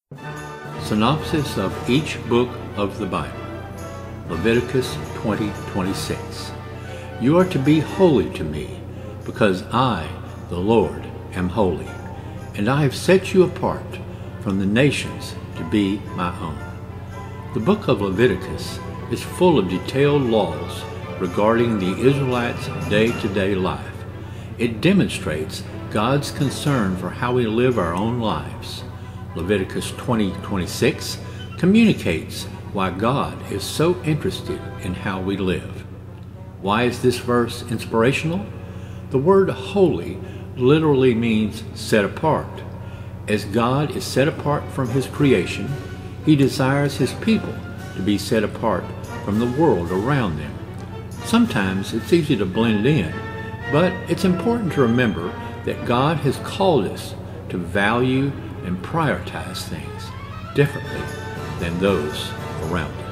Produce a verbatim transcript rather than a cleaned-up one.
Synopsis of each book of the Bible. Leviticus twenty twenty-six. You are to be holy to me, because I, the Lord, am holy, and I have set you apart from the nations to be my own. The book of Leviticus is full of detailed laws regarding the Israelites' day-to-day life. It demonstrates God's concern for how we live our own lives. Leviticus twenty twenty-six communicates why God is so interested in how we live. Why is this verse inspirational? The word holy literally means set apart. As God is set apart from His creation, He desires His people to be set apart from the world around them. Sometimes it's easy to blend in, but it's important to remember that God has called us to value and prioritize things differently than those around us.